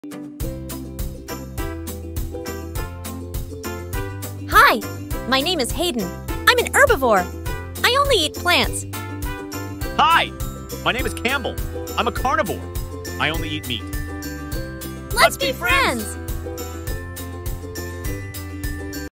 Hi, my name is Hayden. I'm an herbivore. I only eat plants. Hi, my name is Campbell. I'm a carnivore. I only eat meat. Let's be friends!